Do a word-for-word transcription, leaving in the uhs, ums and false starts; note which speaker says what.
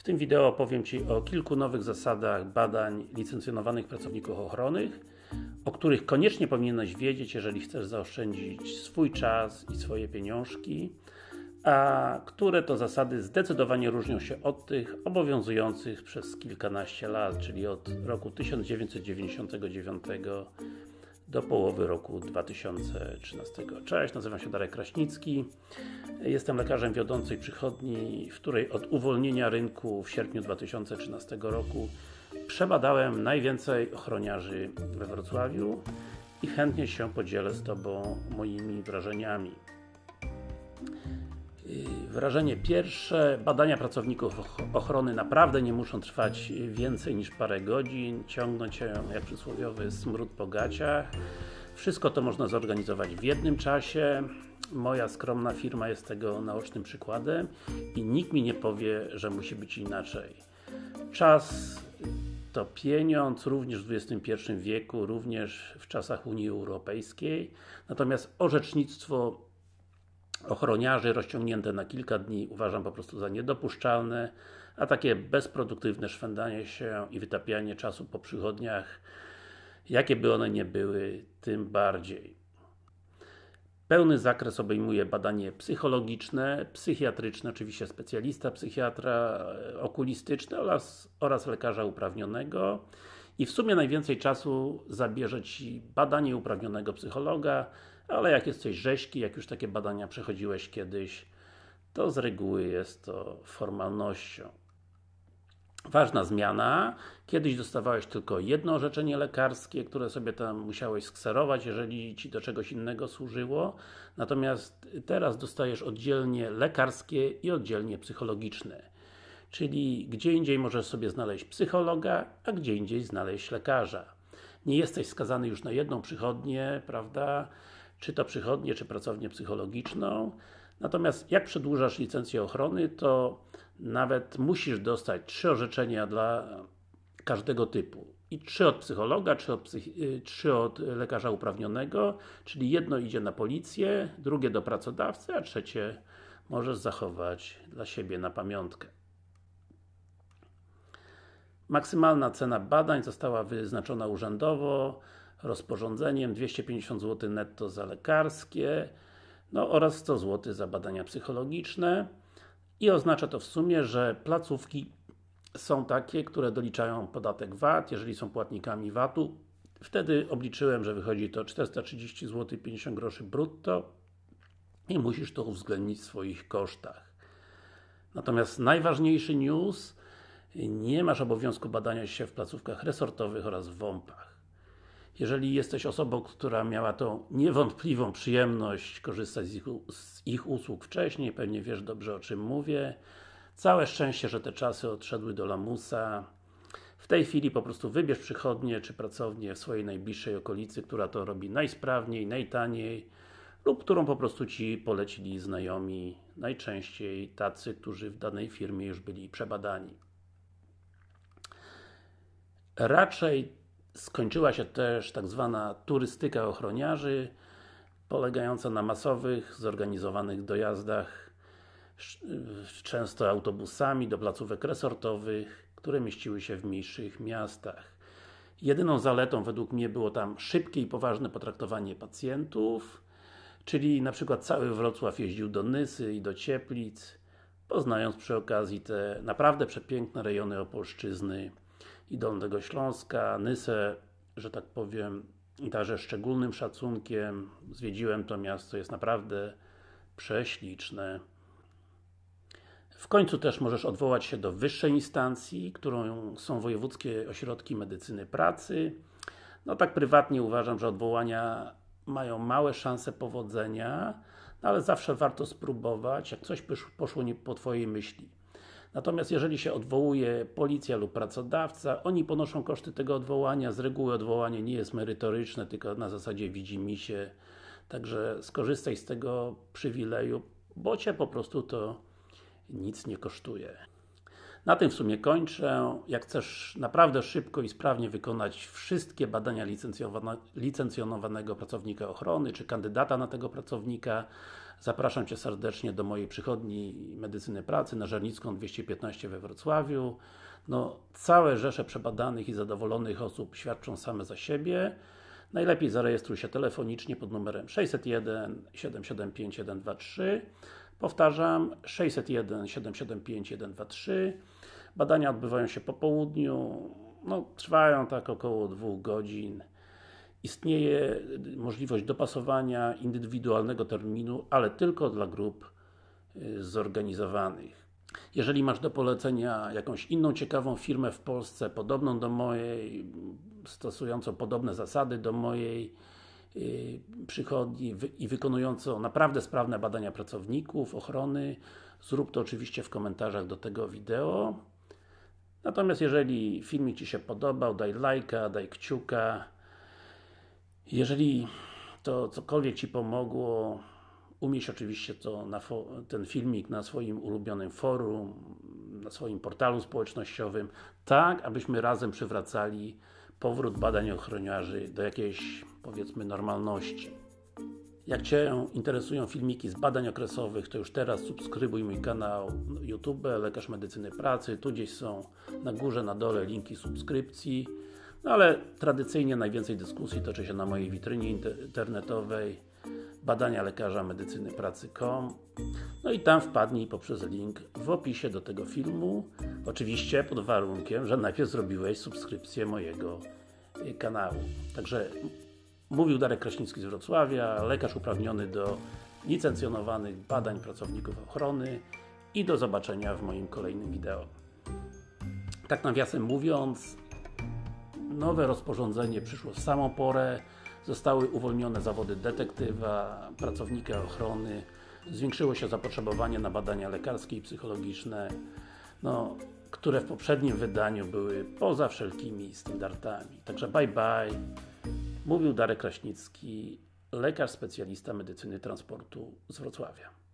Speaker 1: tym wideo opowiem Ci o kilku nowych zasadach badań licencjonowanych pracowników ochronnych, o których koniecznie powinieneś wiedzieć, jeżeli chcesz zaoszczędzić swój czas i swoje pieniążki, a które to zasady zdecydowanie różnią się od tych obowiązujących przez kilkanaście lat, czyli od roku tysiąc dziewięćset dziewięćdziesiątego dziewiątego do połowy roku dwa tysiące trzynastego. Cześć, nazywam się Darek Kraśnicki. Jestem lekarzem wiodącej przychodni, w której od uwolnienia rynku w sierpniu dwa tysiące trzynastego roku przebadałem najwięcej ochroniarzy we Wrocławiu i chętnie się podzielę z Tobą moimi wrażeniami. Wrażenie pierwsze, badania pracowników ochrony naprawdę nie muszą trwać więcej niż parę godzin, ciągnąć się jak przysłowiowy smród po gaciach. Wszystko to można zorganizować w jednym czasie. Moja skromna firma jest tego naocznym przykładem i nikt mi nie powie, że musi być inaczej. Czas to pieniądz, również w dwudziestym pierwszym wieku, również w czasach Unii Europejskiej. Natomiast orzecznictwo ochroniarzy rozciągnięte na kilka dni uważam po prostu za niedopuszczalne, a takie bezproduktywne szwendanie się i wytapianie czasu po przychodniach, jakie by one nie były, tym bardziej. Pełny zakres obejmuje badanie psychologiczne, psychiatryczne, oczywiście specjalista, psychiatra, okulistyczny oraz, oraz lekarza uprawnionego i w sumie najwięcej czasu zabierze Ci badanie uprawnionego psychologa, ale jak jesteś rzeźki, jak już takie badania przechodziłeś kiedyś, to z reguły jest to formalnością. Ważna zmiana, kiedyś dostawałeś tylko jedno orzeczenie lekarskie, które sobie tam musiałeś skserować, jeżeli Ci do czegoś innego służyło, natomiast teraz dostajesz oddzielnie lekarskie i oddzielnie psychologiczne. Czyli gdzie indziej możesz sobie znaleźć psychologa, a gdzie indziej znaleźć lekarza. Nie jesteś skazany już na jedną przychodnię, prawda? Czy to przychodnię, czy pracownię psychologiczną. Natomiast jak przedłużasz licencję ochrony, to nawet musisz dostać trzy orzeczenia dla każdego typu. I trzy od psychologa, trzy od, psych- trzy od lekarza uprawnionego, czyli jedno idzie na policję, drugie do pracodawcy, a trzecie możesz zachować dla siebie na pamiątkę. Maksymalna cena badań została wyznaczona urzędowo rozporządzeniem, dwieście pięćdziesiąt złotych netto za lekarskie, no oraz sto złotych za badania psychologiczne i oznacza to w sumie, że placówki są takie, które doliczają podatek V A T, jeżeli są płatnikami V A T-u. Wtedy obliczyłem, że wychodzi to czterysta trzydzieści złotych pięćdziesiąt groszy brutto i musisz to uwzględnić w swoich kosztach. Natomiast najważniejszy news, nie masz obowiązku badania się w placówkach resortowych oraz w W O M P-ach. Jeżeli jesteś osobą, która miała tą niewątpliwą przyjemność korzystać z ich, z ich usług wcześniej, pewnie wiesz dobrze, o czym mówię. Całe szczęście, że te czasy odszedły do lamusa. W tej chwili po prostu wybierz przychodnię czy pracownię w swojej najbliższej okolicy, która to robi najsprawniej, najtaniej lub którą po prostu Ci polecili znajomi, najczęściej tacy, którzy w danej firmie już byli przebadani. Raczej skończyła się też tak zwana turystyka ochroniarzy, polegająca na masowych, zorganizowanych dojazdach, często autobusami do placówek resortowych, które mieściły się w mniejszych miastach. Jedyną zaletą według mnie było tam szybkie i poważne potraktowanie pacjentów, czyli na przykład cały Wrocław jeździł do Nysy i do Cieplic, poznając przy okazji te naprawdę przepiękne rejony Opolszczyzny i Dolnego Śląska. Nysę, że tak powiem, także szczególnym szacunkiem. Zwiedziłem to miasto, jest naprawdę prześliczne. W końcu też możesz odwołać się do wyższej instancji, którą są wojewódzkie ośrodki medycyny pracy. No tak prywatnie uważam, że odwołania mają małe szanse powodzenia, no ale zawsze warto spróbować, jak coś poszło nie po Twojej myśli. Natomiast jeżeli się odwołuje policja lub pracodawca, oni ponoszą koszty tego odwołania. Z reguły odwołanie nie jest merytoryczne, tylko na zasadzie widzimisię. Także skorzystaj z tego przywileju, bo Cię po prostu to nic nie kosztuje. Na tym w sumie kończę. Jak chcesz naprawdę szybko i sprawnie wykonać wszystkie badania licencjonowanego pracownika ochrony, czy kandydata na tego pracownika, zapraszam Cię serdecznie do mojej przychodni medycyny pracy na Żernicką dwieście piętnaście we Wrocławiu. No, całe rzesze przebadanych i zadowolonych osób świadczą same za siebie. Najlepiej zarejestruj się telefonicznie pod numerem sześćset jeden siedem siedem pięć jeden dwa trzy. Powtarzam, sześćset jeden siedem siedem pięć jeden dwa trzy. Badania odbywają się po południu, no, trwają tak około dwóch godzin. Istnieje możliwość dopasowania indywidualnego terminu, ale tylko dla grup zorganizowanych. Jeżeli masz do polecenia jakąś inną ciekawą firmę w Polsce, podobną do mojej, stosującą podobne zasady do mojej yy, przychodni wy, i wykonującą naprawdę sprawne badania pracowników, ochrony, zrób to oczywiście w komentarzach do tego wideo. Natomiast jeżeli filmik Ci się podobał, daj lajka, daj kciuka. Jeżeli to cokolwiek Ci pomogło, umieść oczywiście to na ten filmik na swoim ulubionym forum, na swoim portalu społecznościowym, tak abyśmy razem przywracali powrót badań ochroniarzy do jakiejś, powiedzmy, normalności. Jak Cię interesują filmiki z badań okresowych, to już teraz subskrybuj mój kanał YouTube, Lekarz Medycyny Pracy, tu gdzieś są na górze, na dole linki subskrypcji. No ale tradycyjnie najwięcej dyskusji toczy się na mojej witrynie internetowej badania lekarza medycyny pracy kropka com. No i tam wpadnij poprzez link w opisie do tego filmu. Oczywiście pod warunkiem, że najpierw zrobiłeś subskrypcję mojego kanału. Także mówił Darek Kraśnicki z Wrocławia, lekarz uprawniony do licencjonowanych badań pracowników ochrony i do zobaczenia w moim kolejnym wideo. Tak nawiasem mówiąc, nowe rozporządzenie przyszło w samą porę. Zostały uwolnione zawody detektywa, pracownika ochrony, zwiększyło się zapotrzebowanie na badania lekarskie i psychologiczne, no, które w poprzednim wydaniu były poza wszelkimi standardami. Także bye bye. Mówił Darek Kraśnicki, lekarz specjalista medycyny transportu z Wrocławia.